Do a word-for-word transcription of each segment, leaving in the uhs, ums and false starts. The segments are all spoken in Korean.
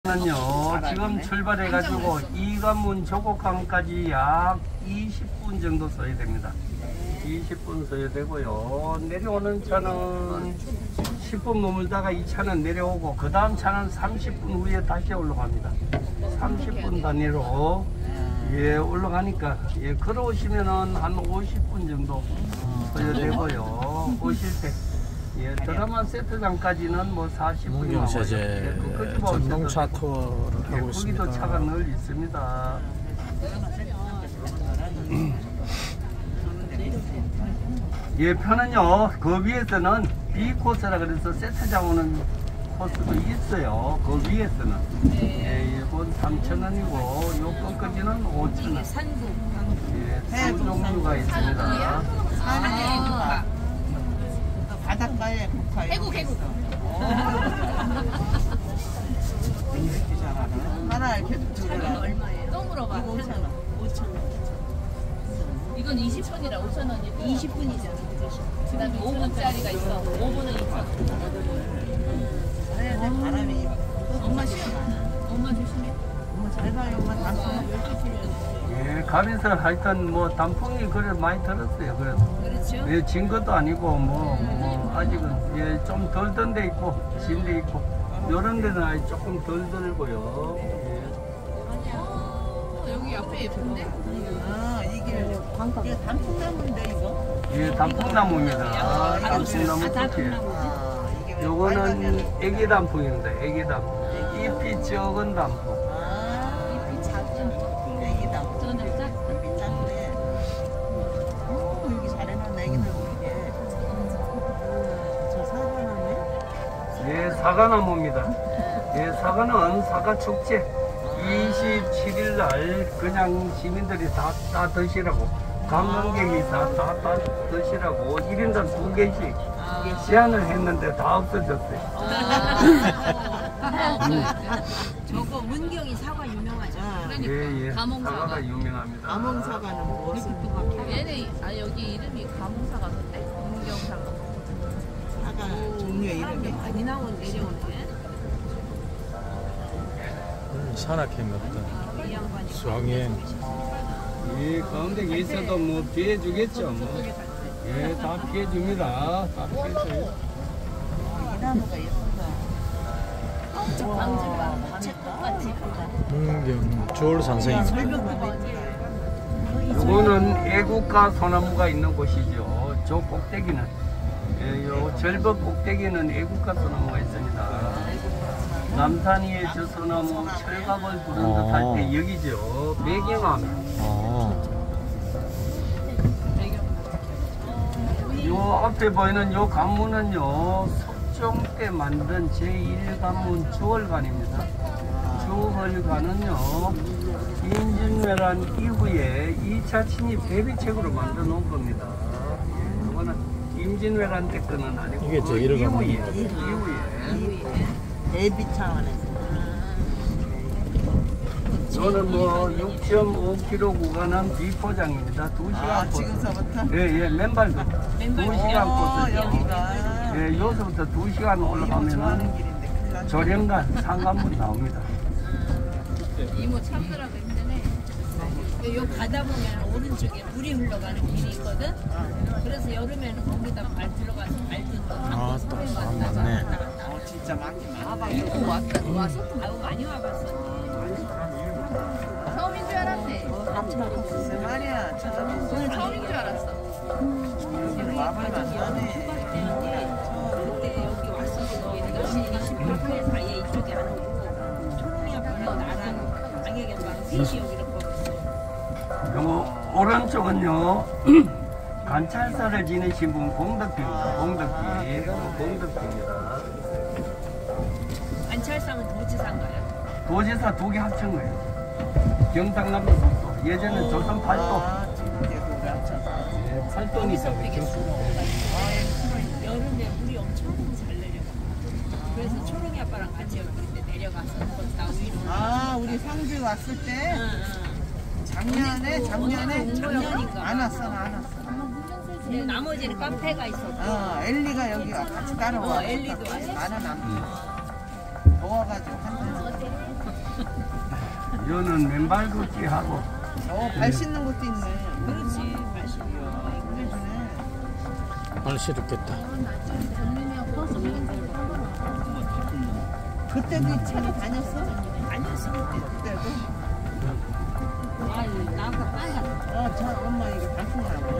는요 지금 출발해가지고 이관문 조곡항까지 약 이십 분 정도 써야 됩니다. 이십 분 써야 되고요. 내려오는 차는 십 분 머물다가 이 차는 내려오고 그 다음 차는 삼십 분 후에 다시 올라갑니다. 삼십 분 단위로 예 올라가니까 예 걸어오시면은 한 오십 분 정도 써야 되고요. 오실 때 예, 드라마 세트장까지는 뭐 사십 분이 나와요. 문경세제 예, 전동차 투어를 예, 하고 있습니다. 거기도 차가 늘 있습니다. 예, 표는요 그 위에서는 B 코스라 그래서 세트장 오는 코스도 있어요. 그 위에서는 예, 이건 삼천 원이고 요 끝까지는 오천 원. 예, 두 종류가 있습니다. 아, 바닷가에 국화 해구 해구 이렇게 잘하나? 하나 이렇게 들어라. 얼마예요? 또 물어봐. 이거 오천 원. 오천 원. 이건 이십 분이라 오천 원이고 이십 분이잖아. 그 다음에 오 분짜리가 있어. 오 분은 이천 원. 해야 돼. 바람이 엄마 시간 엄마 조심해. 엄마 잘 가요. 엄마 단풍 예, 가면서 하여튼 뭐 단풍이 그래 많이 들었어요. 그래도 그렇죠? 예, 진 것도 아니고 뭐, 뭐 아직은 예, 좀 덜 든 데 있고 진 데 있고 이런 데는 아직 조금 덜 들고요. 예. 어, 여기 앞에 예쁜데? 아 이게 이게 단풍나무인데 이거? 예, 단풍나무입니다. 단풍나무 꽃이에요. 아 이게 왜 요거는 빨간색이야? 애기 단풍입니다. 애기 단풍. 잎이 적은 단풍. 아 잎이 작은 애기 단풍. 저는 작 잎이 작네. 오 여기 잘해놨네 애기들 보이게. 저 사과나무에? 예, 사과나무입니다. 예, 사과는 사과축제 이십칠 일 날 그냥 시민들이 다, 다 드시라고 관광객이 다, 다, 다 드시라고 일 인당 두 개씩 제안을 했는데 다 없어졌어요. 저거 문경이 사과 유명하죠. 그러니까 예, 예. 가몽사과. 사과가 유명합니다. 아몽사과는 무엇을? 얘네 아 여기 이름이 가몽사과던데? 문경사과. 사과 종류의 이름이? 많이 나온 내려오네. 산악행 같다. 이 양반이. 수학여행. 예, 가운데 계셔도 뭐 피해주겠죠. 뭐. 예, 다 피해줍니다. 다 피해줘요. 이 나무가 예쁘다. 광주가 책같이 문경 주월산성입니다. 설명도 예쁘다. 요거는 애국가 소나무가 있는 곳이죠. 저 꼭대기는 예, 요 절벽 꼭대기는 애국가 소나무가 있습니다. 남산위의 저 소나무 철갑을 부른 듯 할 때 여기죠. 배경화면. 아, 요 앞에 보이는 요 관문은요 석종 때 만든 제일 관문 주월관입니다. 주월관은요 임진왜란 이후에 이 차 침입 대비책으로 만들어 놓은 겁니다. 이거는 임진왜란 때 거는 아니고 이게 그 제일 관문. 이후에 이후에 대비 차원에서. 저는 뭐 육 점 오 킬로미터 구간은 비포장입니다. 두 시간 아 코스. 지금서부터? 예, 예, 맨발도 맨발. 두 시간 오, 코스. 여기가. 예, 여기서부터 두 시간 이모 좋아하는 올라가면은 길인데 큰일 났네. 조령간 상간문 나옵니다. 이모 참느라고 힘드네. 요 가다 보면 오른쪽에 물이 흘러가는 길이 있거든. 그래서 여름에는 거기다 발 들어가서 발 뜯고 아, 또 사람 많네. 어 진짜 많긴 많아. 이거 왔다 와서 아유 많이 와봤어. 처음인 줄 알았네. 무슨 말이야. 쳐다보고. 오늘 처음인 줄 알았어. 여기 와봐야 안하네. 그때 여기 왔었어. 이십팔 회 사이에 이쪽에 안 오고 초롱이 아빠랑 나랑 장애경랑 셋이 여기를 걸었어. 요 오른쪽은요 관찰사를 지내신 분 공덕비입니다. 공덕비. 공덕비입니다. 관찰사는 도지사인가요? 도지사 두 개 합친 거예요. 경상남도 속도. 예전에 조선 팔도. 아 지금 이제 그거 합쳐서. 예, 팔도니까 거기서 되게 그렇죠. 수고해가지고 여름에 물이 엄청 잘 내려가. 그래서 초롱이 아빠랑 같이 여기 그때 내려가서 거기다 위로. 아 우리 상주 왔을 때 응, 응. 작년에 작년에 작년인가? 안 왔어 나 안 왔어. 근데 나머지는 카페가 있었고. 어 엘리가 여기 같이 따라와. 어, 엘리도 왔어. 나는 안. 더워가지고 한 번. 여는 맨발 걷기 하고 어, 발 씻는 것도 있네. 그렇지. 맛있어. 그래주네. 발 시렵겠다. 그때도 이 차로 다녔어? 다녔어. 그때도? 아, 나가 빨간. 어, 저 엄마 이거 단풍하고.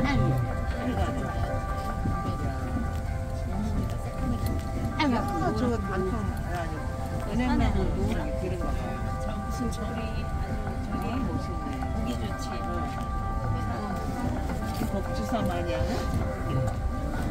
아, 저 단풍 아니 은행나무 노랗게 기른 거 봐. 저 무슨 절이 아주 저기 저기 멋있네. 보기 좋지. 복주사 마냥.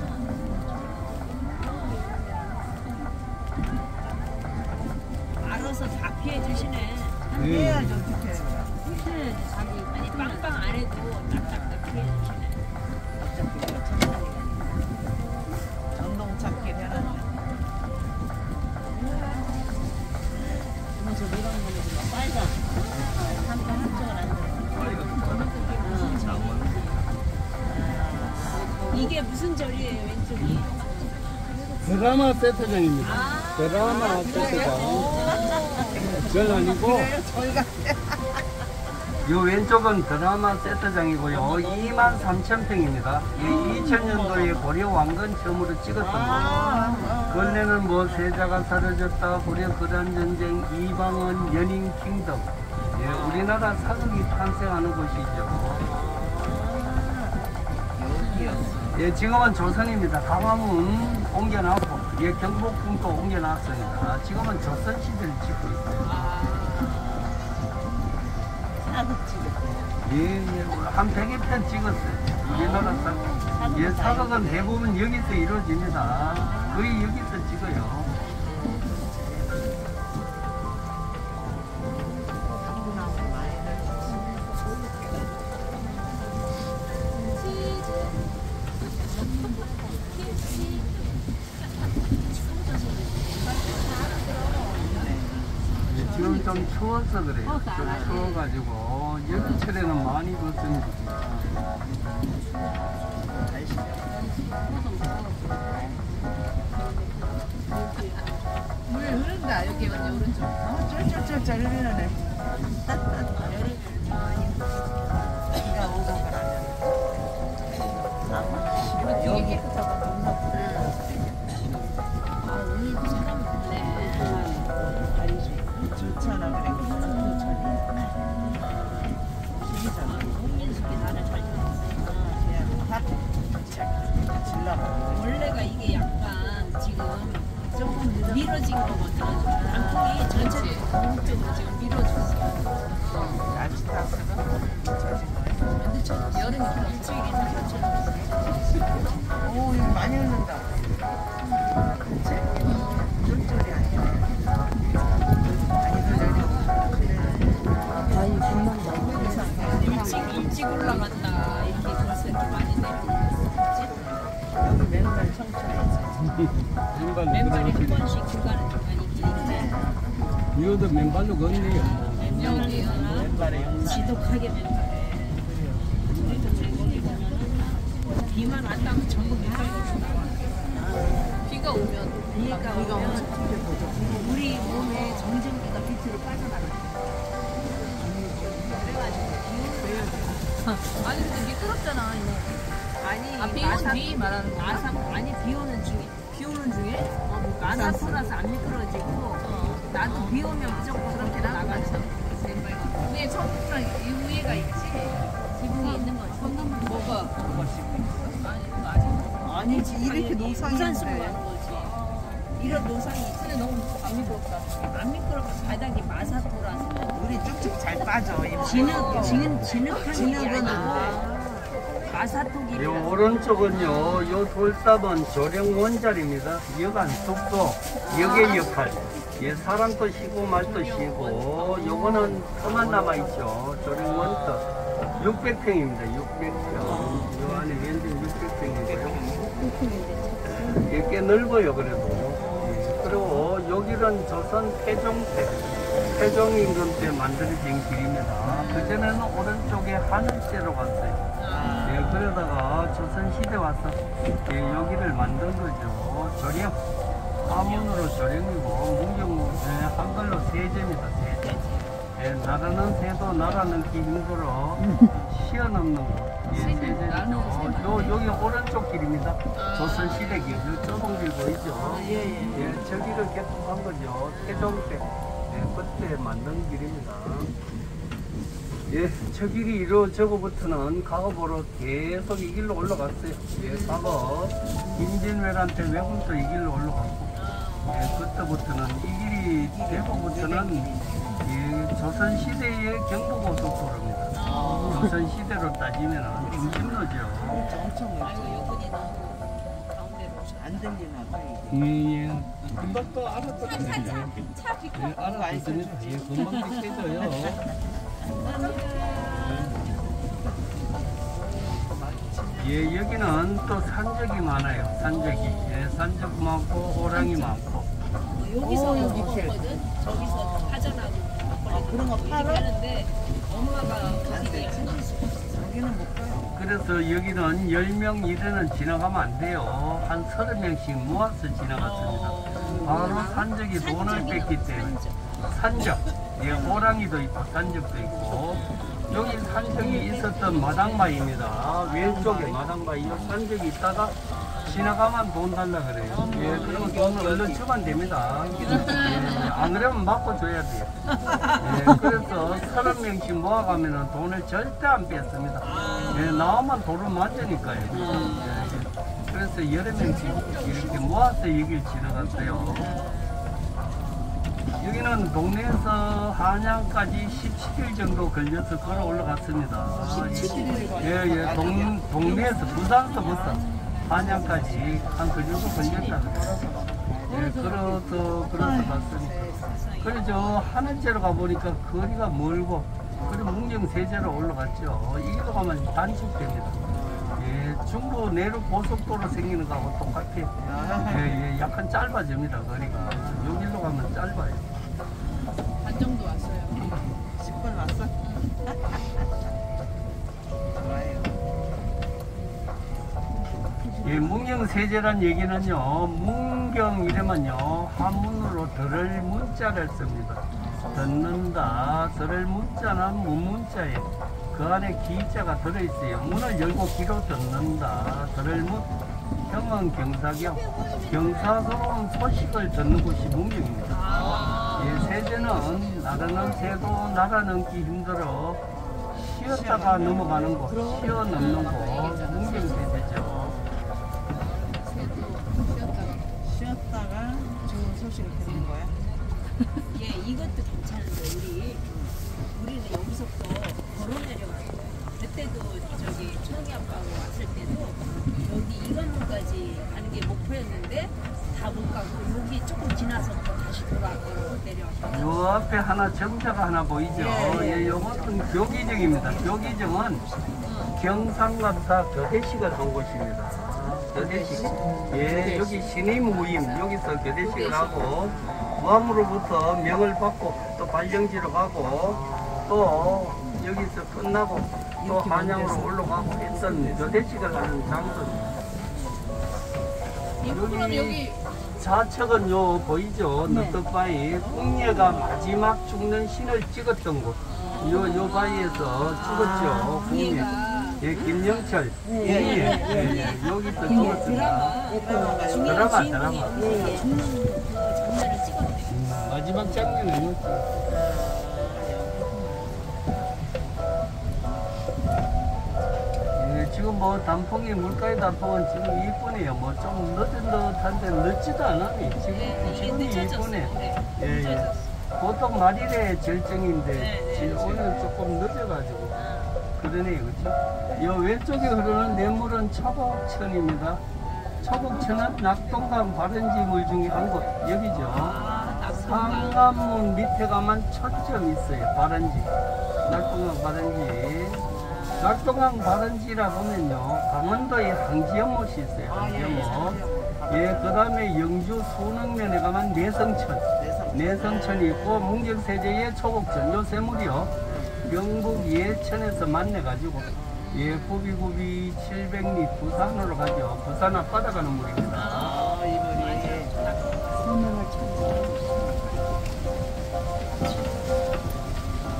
알아서 다 피해 주시네. 해야죠 어떻게. 피해야지 자기. 아니 빵빵 안 해도 딱딱딱 피해 주시네. 어차피 이거 천천히. 전동 찾기 해놨네. 그래서 노란 거는 막 빨간. 한쪽 한쪽은 안 돼. 이게 무슨 절이에요 왼쪽이? 드라마 세트장입니다. 아, 드라마 세트장. 절 아니고 저희가 이 왼쪽은 드라마 세트장이고요. 이만 삼천 평입니다. 이천 년도에 고려 왕건 처음으로 찍었던 거예요. 아, 원래는 뭐 세자가 사라졌다, 고려 거란 전쟁, 이방원, 연인 킹덤. 예, 우리나라 사극이 탄생하는 곳이죠. 예, 지금은 조선입니다. 강화문 옮겨놨고, 예, 경복궁도 옮겨놨습니다. 지금은 조선 시대를 짓고 있어요. 사극 찍었어요. 예, 예, 한 백여 편 찍었어요. 우리나라 사극. 예, 사극은 대부분 여기서 이루어집니다. 거의 여기서 찍어요. 지금 좀 추워서 그래요. 좀 추워가지고 여름철에는 많이 걷습니다. 물 흐른다 여기 언니 오른쪽. 아, 쩔쩔쩔쩔 흐르네. 비가 오고 그러면. 여기 깨끗하고 너무 아 오늘도 사람 많네. 좋잖아 그래. 좋잖아. 홍민숙이 나를 잘 그냥 질러. 원래가 이게 약간 지금 조금 밀어진 거거든. 단풍이 전체 오른쪽으로 지금 밀어졌어. 날씨 탓으로 젖은 거야. 근데 저 여름이 일주일이 사라졌어. 오 여기 많이 흐른다. 그치? 쫄쫄이 아니야. 많이 흐르네. 아니 금방 일찍 일찍 올라갔다 이렇게 벌써 이렇게 많이 내려오지. 여기 맨날 청춘이지. 맨발이 한 번씩 중간에 중간에 길게. 이것도 맨발로 걷네요. 여기가 맨발에 영상. 지독하게 맨발에. 우리도 거기 보면은 비만 왔다고 전부 맨발로 나와. 비가 오면 비가 비가 오면 오면 어떻게 보죠? 우리 몸에 정전기가 밑으로 빠져나가. 그래가지고 비 아니 근데 미끄럽잖아 이거. 아니 아, 비 오는 뒤 말하는 거야? 마산 아니 비 오는 중에 비 오는 중에? 어, 뭐 마사토라서 안 미끄러지고 어. 나도 비 오면 무조건 그렇게 나가죠. 위에 천국이랑 이 위에가 있지? 지붕이 있는 거지. 뭐가? 아니 그거 아직 아니지 이렇게 노상이 우산 쓰고 있는데. 가는 거지. 이런 노상이 있지. 근데 너무 안 미끄럽다. 안 미끄럽고 바닥이 마사토라서 물이 쭉쭉 잘 빠져. 이 진흙 진흙 진흙한 게 진흙은 아니고 이 마사토기라서. 오른쪽은요, 요 돌삽은 조령 원자리입니다. 여간 숙소, 역의 역할. 예, 사람도 쉬고 말도 쉬고, 요거는 터만 남아있죠. 조령 원터. 육백 평입니다. 육백 평. 요 안에 면적 육백 평이고요. 예, 꽤 넓어요, 그래도. 예, 그리고 여기는 조선 태종때, 태종 임금 때 만들어진 길입니다. 그전에는 오른쪽에 하늘대로 갔어요. 예, 그러다가 조선시대 와서 예, 여기를 만든 거죠. 조령. 화문으로 조령이고, 문경, 예, 한글로 세제입니다. 세제. 예, 나라는 새도 나라 넘기 힘들어 시어 넘는 거. 예, 세제죠. 요 여기 오른쪽 길입니다. 조선시대 길, 요 좁은 길 보이죠? 예예. 예, 저기를 개통한 거죠. 태종 때, 예, 그때 만든 길입니다. 예, 저 길이 이루어져고부터는 가업으로 계속 이 길로 올라갔어요. 예, 가업 임진왜란 때 외국도 이 길로 올라갔고, 예, 그때부터는 이 길이 되고부터는 예, 조선시대의 경부고속도로입니다. 조선시대로 따지면 중심로죠. 엄청 아이고 멀죠. 요분이 너무 가운데로 안 들리나 봐 이게. 예, 예. 금방 또 알아듣습니다. 차 비켜. 예, 알아듣습니다. 예, 금방 익혀져요. 예, 여기는 또 산적이 많아요. 산적이. 예, 산적 많고 호랑이 많고. 여기서 오, 여기 먹거든. 저기서 파전하고 아, 그런 거 팔아? 하는데 엄마가 거기에 신경 쓰고 있어. 여기는 못 가요. 그래서 여기는 열 명 이내는 지나가면 안 돼요. 한 서른 명씩 모아서 지나갔습니다. 바로 산적이 돈을 뺐기 때문에. 산적. 예, 호랑이도 있고 산적도 있고. 여기 산적이 있었던 마당바위입니다. 왼쪽에 마당바위. 이 산적이 있다가 지나가면 돈 달라 그래요. 예, 그러면 돈을 얼른 주면 됩니다. 예, 안 그러면 맞고 줘야 돼요. 예, 그래서 서른 명씩 모아가면 돈을 절대 안 뺐습니다. 예, 나오면 돈을 맞으니까요. 예, 그래서 여러 명씩 이렇게 모아서 여길 지나갔어요. 여기는 동네에서 한양까지 십칠 일 정도 걸려서 걸어 올라갔습니다. 예, 예, 동, 동네에서 부산서부터 한양까지 한 그 정도 걸렸다 그래요. 예, 걸어서, 걸어서 갔습니다. 그래서 저 하늘째로 가보니까 거리가 멀고, 그리고 문경세제로 올라갔죠. 이기로 가면 단축됩니다. 예, 중부 내륙 고속도로 생기는 거하고 똑같아요. 예, 예, 약간 짧아집니다, 거리가. 여기로 가면 짧아요. 반 정도 왔어요. 십 분 왔어? 좋아요. 예, 문경세제란 얘기는요, 문경 이러면요, 한문으로 들을 문자를 씁니다. 듣는다, 들을 문자는 문문자예요. 그 안에 기자가 들어있어요. 문을 열고 귀로 듣는다, 들을 문. 경은 경사경, 경사스러운 소식을 듣는 곳이 문경입니다. 예, 세제는 나라는 새도 나라 넘기 힘들어 쉬었다가 넘어가는 곳, 쉬어 넘는 곳, 문경세제죠. 쉬었다가 좋은 소식을 듣는 거야? 예, 이것도 괜찮은데 우리 우리는 여기서부터 걸어 내려가고 그때도 저기 천이 아빠하고 왔을 때도 여기 이관문까지 가는 게 목표였는데 다 못 가고 여기 조금 지나서 또 다시 돌아가고 내려왔거든요. 요 앞에 하나 정자가 하나 보이죠? 예, 요것은 교기정입니다. 교기정은 경상감사 교대식을 한 곳입니다. 교대식. 예, 여기 신임 무임, 여기서 교대식을 하고, 무함으로부터 명을 받고, 또 발령지로 가고, 또 여기서 끝나고, 또 한양으로 올라가고 했던 교대식을 하는 장소입니다. 이거 그럼 여기 좌측은 요 보이죠? 너떡바위. 궁예가 마지막 죽는 신을 찍었던 곳. 요, 요 바위에서 죽었죠. 궁예. 예, 김영철. 예, 예, 예, 예. 여기서 죽었습니다. 드라마, 드라마. 죽는 그 장면을 찍었대. 음, 마지막 장면은 이었죠. 예, 지금 뭐 단풍이, 물가의 단풍은 지금 이쁘네요. 뭐 좀 늦은 듯한데 늦지도 않아요. 지금, 지금이 이쁘네. 예, 예. 보통 말일에 절정인데 지금 오늘 조금 늦어가지고 그러네요, 그렇죠? 요 왼쪽에 흐르는 내물은 초곡천입니다. 초곡천은 낙동강 발원지 물 중에 한 곳, 여기죠. 상암문 밑에 가면 초점 있어요, 발원지. 낙동강 발원지. 낙동강 발원지라 보면요, 강원도에 항지연못이 있어요, 항지연못. 예, 그 다음에 영주 순흥면에 가면 내성천. 내성천이 있고, 문경세제의 초곡천, 요 세물이요. 경북 예천에서 만나가지고, 예, 구비구비 칠백 리 부산으로 가죠. 부산 앞바다 가는 물입니다. 아, 이분이 선명을 찾는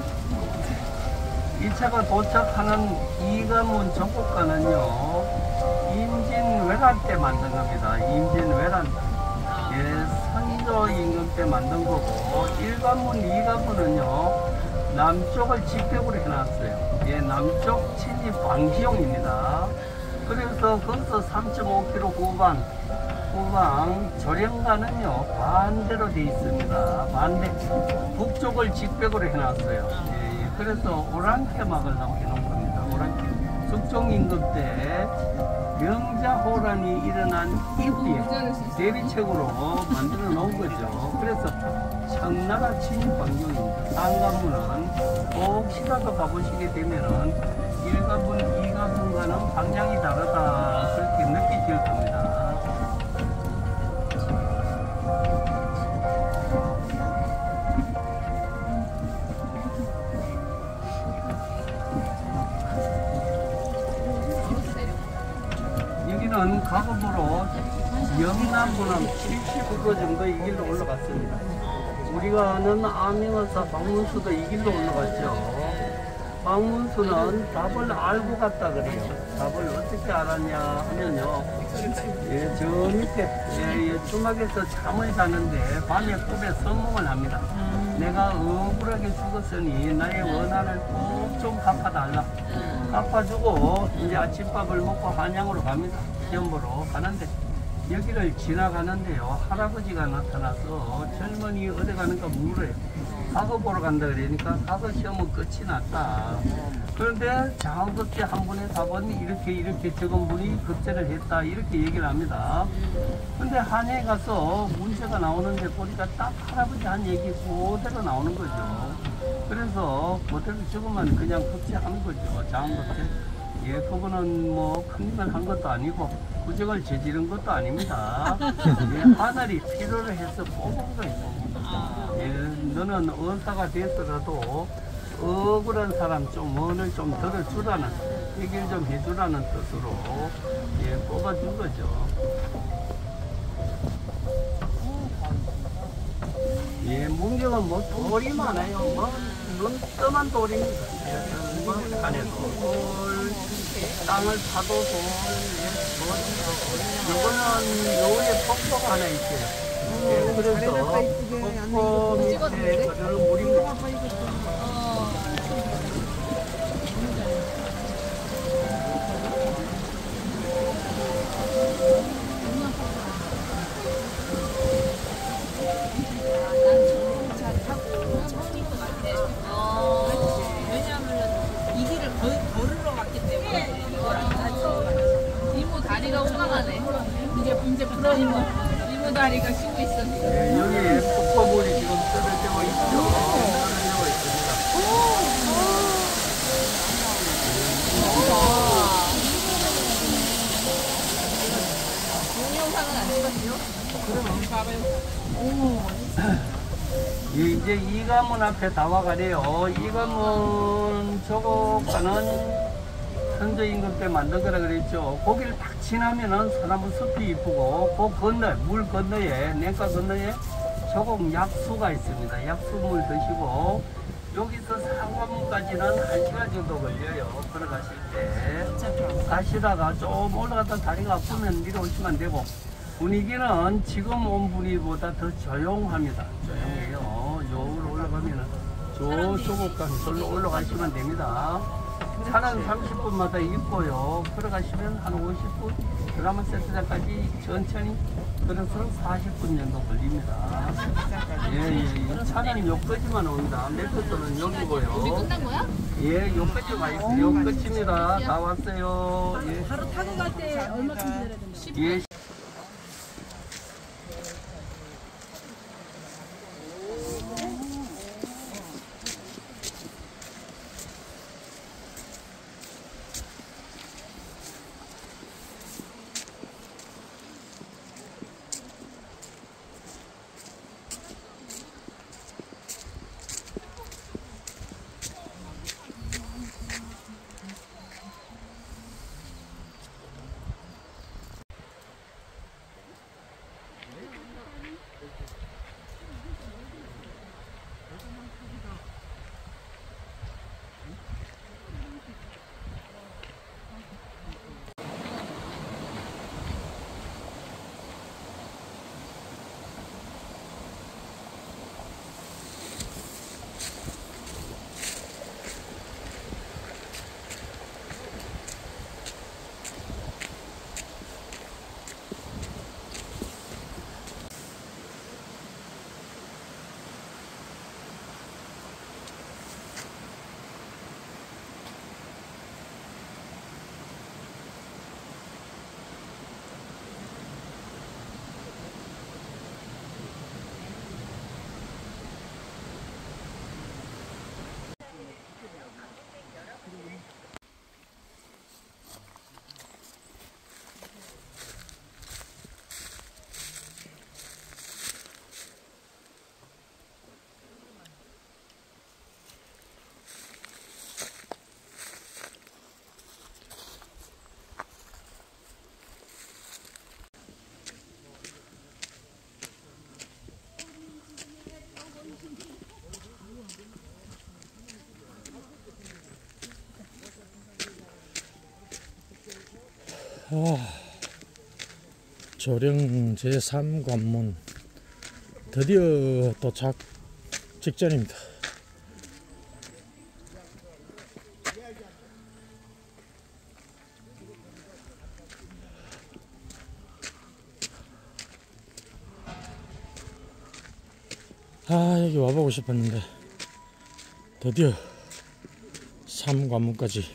이 차가 도착하는 이관문 저고가는요 임진 외란 때 만든 겁니다. 임진 외란 예, 선조 임금 때 만든 거고 일관문, 이관문은요 남쪽을 직벽으로 해놨어요. 예, 남쪽 진입 방지용입니다. 그래서 거기서 삼 점 오 킬로미터 후방 후방 조령가는요 반대로 돼 있습니다. 반대 북쪽을 직벽으로 해놨어요. 예, 예. 그래서 오랑캐막을 해놓은 겁니다. 오랑캐 숙종 임금 때 명자호란이 일어난 이후에 대비책으로 만들어 놓은 거죠. 그래서 청나라 진입 방정입니다. 상관문은 혹시라도 가보시게 되면은 일관문, 이관문과는 방향이 다르다 그렇게 느끼실 겁니다. 여기는 가급으로 영남부는 칠십구 도 정도 이 길로 올라갔습니다. 우리가 아는 암행어사 박문수도 이 길로 올라갔죠. 박문수는 답을 알고 갔다 그래요. 답을 어떻게 알았냐 하면요. 예, 저 밑에 예, 예, 주막에서 잠을 자는데 밤에 꿈에 선몽을 합니다. 내가 억울하게 죽었으니 나의 원한을 꼭 좀 갚아달라. 갚아주고 이제 아침밥을 먹고 한양으로 갑니다. 시험 보러 가는데 여기를 지나가는데요 할아버지가 나타나서 젊은이 어디 가는가 물어요. 과거 보러 간다 그러니까 과거 시험은 끝이 났다. 그런데 장급제 한 분의 답은 이렇게 이렇게 적은 분이 급제를 했다 이렇게 얘기를 합니다. 근데 한양에 가서 문제가 나오는데 보니까 딱 할아버지 한 얘기 그대로 나오는 거죠. 그래서 그대로 적으면 그냥 급제하는 거죠. 장급제. 예, 그분은 뭐 큰일을 한 것도 아니고 구적을 저지른 것도 아닙니다. 예, 하늘이 필요로 해서 뽑은 거예요. 예, 너는 의사가 됐더라도 억울한 사람 좀 원을 좀 들어주라는 얘기를 좀 해주라는 뜻으로 예, 뽑아준 거죠. 예, 문경은 뭐 돌이 많아요. 뭐 눈떠만 돌입니다. 예, 뭐 안에도 돌, 땅을 파도 돌, 예, 뭐, 요거는 요에 폭포가 하나 있어요. 예, 그래서 폭포 밑에 그대로 물입니다. 다리가 오가가네. 이제 이제 부러 이모 이모 다리가 쉬고 있어. 예, 여기 폭포물이 지금 떨어지고 있죠. 떨어지고 있습니다. 동영상은 안 찍었어요? 그럼 봐봐요. 예, 이제 이관문 앞에 다 와가네요. 이관문 저거가는 선조 임금 때 만든 거라 그랬죠. 거기를 딱 지나면은 소나무 숲이 이쁘고 그 건너 물 건너에 냉가 건너에 조금 약수가 있습니다. 약수물 드시고 여기서 상관문까지는 한 시간 정도 걸려요. 걸어가실 때 가시다가 좀 올라갔다 다리가 아프면 내려오시면 되고 분위기는 지금 온 분위기보다 더 조용합니다. 조용해요. 여기로 올라가면은 저 조국간 절로 올라가시면 됩니다. 차는 삼십 분마다 있고요. 걸어가시면 한 오십 분, 드라마 세트장까지 천천히 걸어서 사십 분 정도 걸립니다. 예, 예, 차는 여기까지만 옵니다. 메트로는 여기고요. 끝난 거야? 예, 여기까지 와 있어요. 여기까지입니다. 다 왔어요. 예. 바로 타고 갈 때 얼마큼 기다려야 된다? 예. 아, 조령 제삼 관문 드디어 도착 직전입니다. 아, 여기 와보고 싶었는데 드디어 삼 관문까지.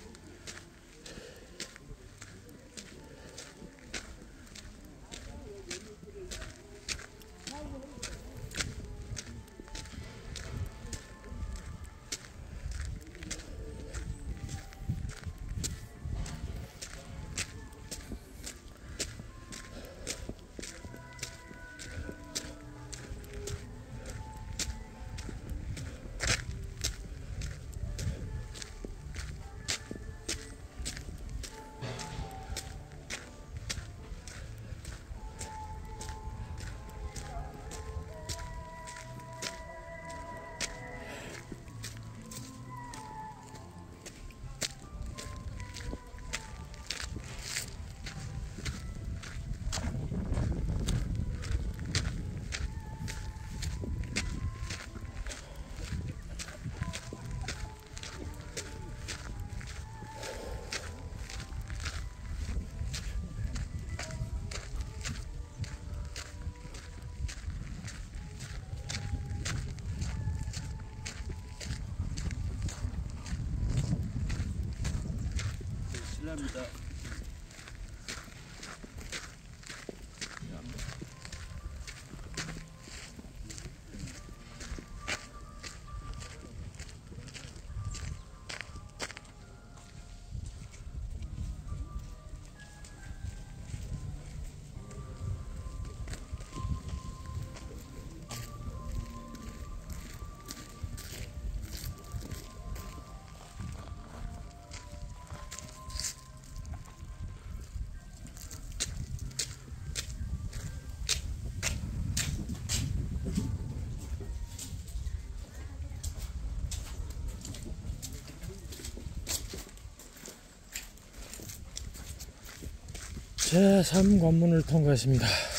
실례합니다. 제삼 관문을 통과했습니다.